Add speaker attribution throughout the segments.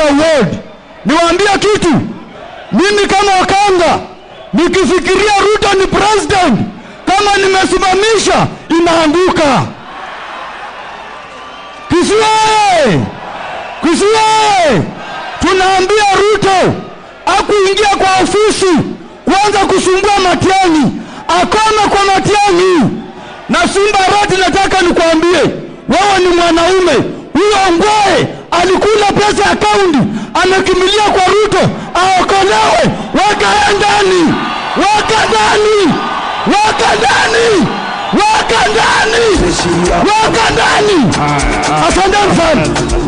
Speaker 1: ward. Niwaambie kitu, mimi kama Wakanga nikifikiria Ruto ni president, kama nimesimamisha inaanguka. Kisiwe tunaambia Ruto akuingia kwa ofisi kwanza kusumbua Matiang'i, akome kwa Matiang'i. Na Simba Arati, nataka nikwambie wewe ni mwanaume, huyo Ongwae alikula pesa ya kaunti, amekimbilia kwa Ruto aokolewe. Weka ndani. Asante sana.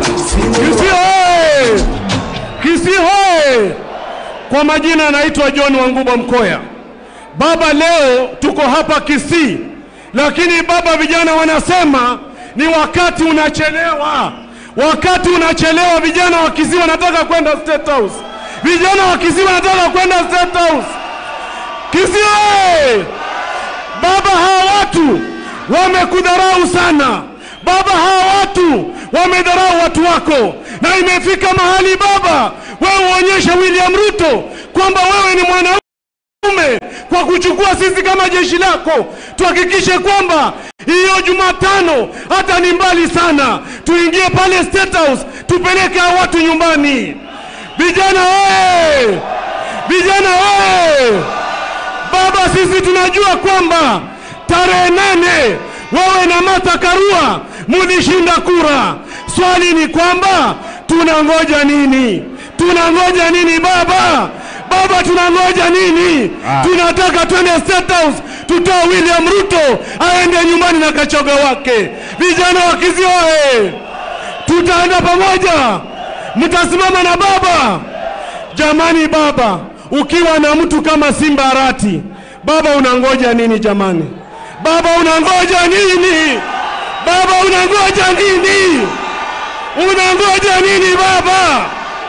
Speaker 2: Kisii hoye! Kwa majina anaitwa John Wanguba Mkoya. Baba, leo tuko hapa Kisii, lakini baba, vijana wanasema ni wakati unachelewa. Wakati unachelewa, vijana wa Kisii wanataka kwenda State House. Vijana wa Kisii wanataka kwenda State House. Kisii! Baba, hawa watu wamekudharau sana. Baba, hawa watu wamedharau watu wako. Na imefika mahali baba, wewe uonyeshe William Ruto kwamba wewe ni mwanaume kwa kuchukua sisi kama jeshi lako. Tuhakikishe kwamba hiyo Jumatano, hata ni mbali sana, tuingie pale State House, tupeleke hao watu nyumbani. Vijana wewe! Vijana wewe! Baba, sisi tunajua kwamba tarehe 8 wewe na Martha Karua mulishinda kura. Swali ni kwamba tunangoja nini? Tunangoja nini baba? Baba, tunangoja nini? Tunataka twende State House, tutoe William Ruto aende nyumbani na kachoga wake. Vijana wa Kisii wewe! Tutaenda pamoja. Mtasimama na baba. Jamani baba, ukiwa na mtu kama Simba Arati, baba unangoja nini jamani? Baba, unangoja nini? Baba, unangoja nini? Unangoja nini baba?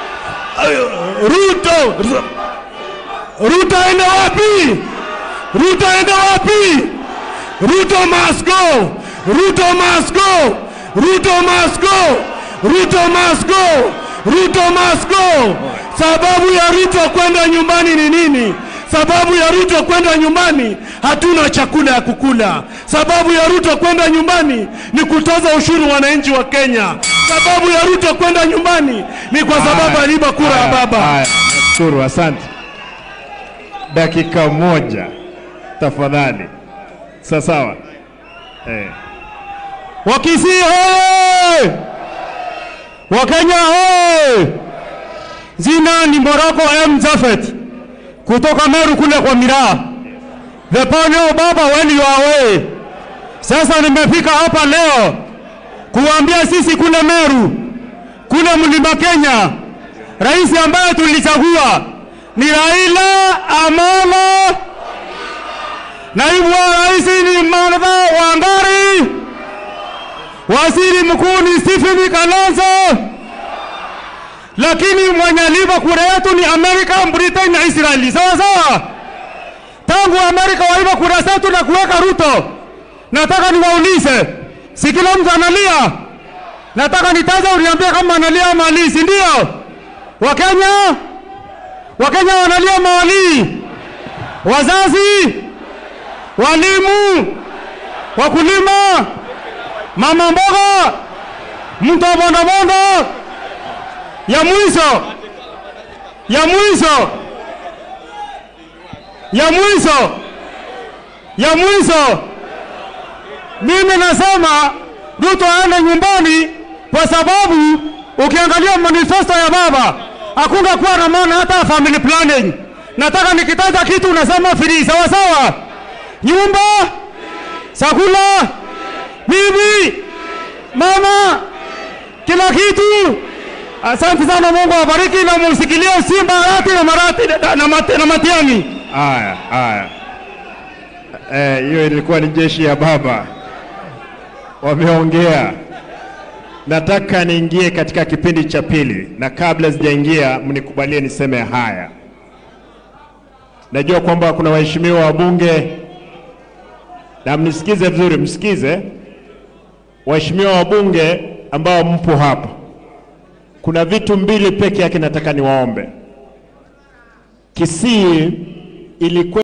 Speaker 2: Ruto enda wapi? Ruto enda wapi? Ruto must go. Ruto must go. Ruto must go. Ruto must go. Ruto must go. Sababu ya Ruto kwenda nyumbani ni nini? Sababu ya Ruto kwenda nyumbani, hatuna chakula ya kukula. Sababu ya Ruto kwenda nyumbani ni kutoza ushuru wananchi wa Kenya. Sababu ya Ruto kwenda nyumbani ni kwa sababu aliba kura ya baba.
Speaker 3: Nashukuru, asante. Dakika moja tafadhali. Sawa.
Speaker 1: Wakisii hoye! Wakenya hoye! Zina ni Morocco M. Zafet kutoka Meru kule kwa Miraa. The Ponyo baba, when you are away. Sasa nimefika hapa leo kuambia sisi kule Meru, kule Mlima Kenya, rais ambaye tulichagua ni Raila Amolo. Naibu wa rais ni Martha Wangari. Waziri mkuu ni Stephen Kalonzo. Lakini mwenye aliba kura yetu ni Amerika, Britain na Israeli. Sawa. Tangu Amerika waiba kura zetu na kuweka Ruto, nataka niwaulize, si kila mtu analia? Nataka nitaje uniambie kama analia ama ali, si ndio? Wakenya wanalia mawali, wazazi, walimu, wakulima, mama mboga, mtu wa bodaboda. Ya mwisho, mimi nasema Ruto aende nyumbani, kwa sababu ukiangalia manifesto ya baba hakuna kuwa na maana hata family planning. Nataka nikitaja kitu unasema free. Sawa. Nyumba, chakula, bibi, mama, kila kitu. Asante sana, Mungu awabariki na msikilie Simba Arati na Matiang'i.
Speaker 3: Haya. Hiyo ilikuwa ni jeshi ya baba. Wameongea. Nataka niingie katika kipindi cha pili, na kabla sijaingia mnikubalie niseme haya. Najua kwamba kuna waheshimiwa wabunge, na mnisikize vizuri, msikize. Waheshimiwa wabunge ambao mpo hapa, kuna vitu mbili peke yake nataka niwaombe. Kisii ilikuwa